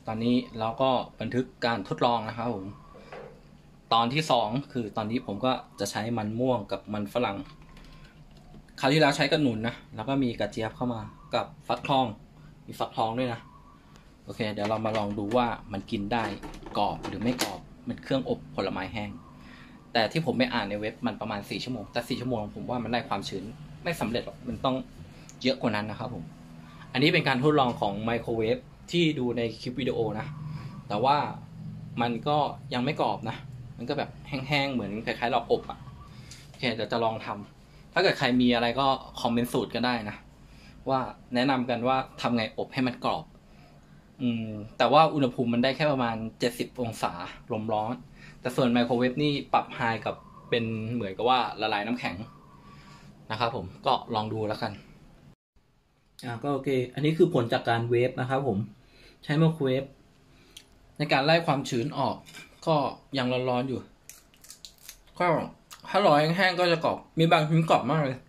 ตอนนี้เราก็บันทึกการทดลองนะครับผมตอนที่2คือตอนนี้ผมก็จะใช้มันม่วงกับมันฝรั่งคราวที่แล้วใช้กระหนุนนะแล้วก็มีกระเจี๊ยบเข้ามากับฟักทองมีฟักทองด้วยนะโอเคเดี๋ยวเรามาลองดูว่ามันกินได้กรอบหรือไม่กรอบมันเครื่องอบผลไม้แห้งแต่ที่ผมไม่อ่านในเว็บมันประมาณ4 ชั่วโมงแต่4 ชั่วโมงผมว่ามันได้ความชื้นไม่สำเร็จหรอกมันต้องเยอะกว่านั้นนะครับผมอันนี้เป็นการทดลองของไมโครเวฟที่ดูในคลิปวิดีโอนะแต่ว่ามันก็ยังไม่กรอบนะมันก็แบบแห้งๆเหมือนคล้ายๆเราอบอ่ะโอเคเดี๋ยวจะลองทำถ้าเกิดใครมีอะไรก็คอมเมนต์สูตรกันได้นะว่าแนะนำกันว่าทำไงอบให้มันกรอบแต่ว่าอุณหภูมิมันได้แค่ประมาณ70 องศาลมร้อนแต่ส่วนไมโครเวฟนี่ปรับไฮกับเป็นเหมือนกับว่าละลายน้ำแข็งนะครับผมก็ลองดูแล้วกันก็โอเคอันนี้คือผลจากการเวฟนะครับผมใช้ไมโครเวฟในการไล่ความชื้นออกก็ยังร้อนๆอยู่ก็ถ้ารอแห้งๆก็จะกรอบมีบางชิ้นกรอบมากเลย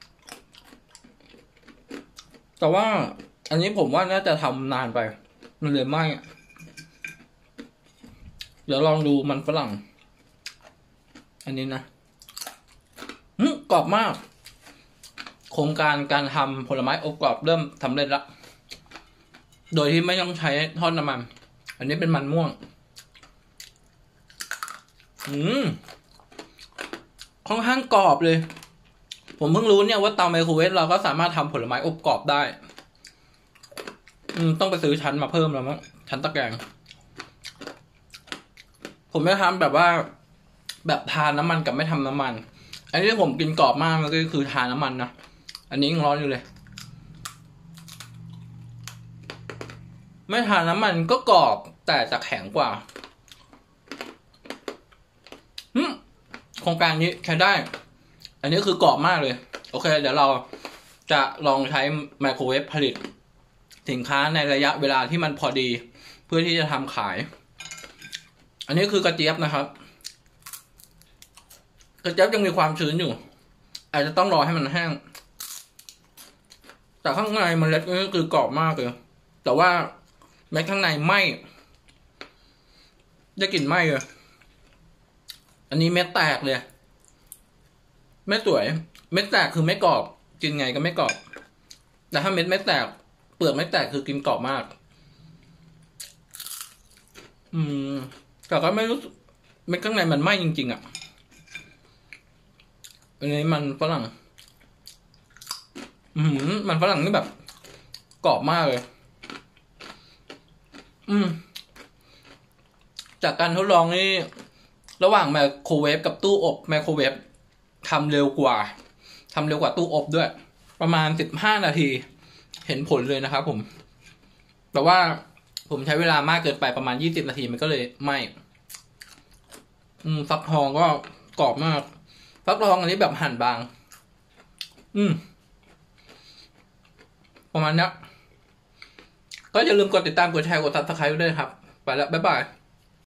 แต่ว่าอันนี้ผมว่าน่าจะทำนานไปมันเลยไหม้เดี๋ยวลองดูมันฝรั่งอันนี้นะกรอบมากโครงการทำผลไม้อบกรอบเริ่มสำเร็จแล้วโดยที่ไม่ต้องใช้ทอดน้ำมันอันนี้เป็นมันม่วงค่อนข้างกรอบเลยผมเพิ่งรู้เนี่ยว่าเตาไมโครเวฟเราก็สามารถทำผลไม้อบกรอบได้ต้องไปซื้อชั้นมาเพิ่มแล้วมั้งชั้นตะแกรงผมไม่ทำแบบว่าแบบทานน้ำมันกับไม่ทำน้ำมันอันนี้ที่ผมกินกรอบมากมันก็คือทานน้ำมันนะอันนี้ยังร้อนอยู่เลยไม่ทานน้ำมันก็กรอบแต่จะแข็งกว่าโครงการนี้ใช้ได้อันนี้คือกรอบมากเลยโอเคเดี๋ยวเราจะลองใช้ไมโครเวฟผลิตสินค้าในระยะเวลาที่มันพอดีเพื่อที่จะทำขายอันนี้คือกระเจี๊ยบนะครับกระเจี๊ยบยังมีความชื้นอยู่อาจจะต้องรอให้มันแห้งแต่ข้างในมันเล็ดนี่คือกรอบมากเลยแต่ว่าเม็ดข้างในไหม้ได้กลิ่นไหม้เลยอันนี้เม็ดแตกเลยไม่สวยเม็ดแตกคือไม่กรอบกินไงก็ไม่กรอบแต่ถ้าเม็ดไม่แตกเปลือกไม่แตกคือกินกรอบมากแต่ก็ไม่รู้เม็ดข้างในมันไหม้จริงๆอ่ะอันนี้มันฝรั่งมันฝรั่งนี่แบบกรอบมากเลยจากการทดลองนี่ระหว่างไมโครเวฟกับตู้อบไมโครเวฟทำเร็วกว่าตู้อบด้วยประมาณ15 นาทีเห็นผลเลยนะครับผมแต่ว่าผมใช้เวลามากเกินไปประมาณ20 นาทีมันก็เลยไหม้ฟักทองก็กรอบมากฟักทองอันนี้แบบหั่นบางประมาณนี้ก็อย่าลืมกดติดตามกดแชร์กด Subscribe ด้วยครับไปแล้วบ๊ายบาย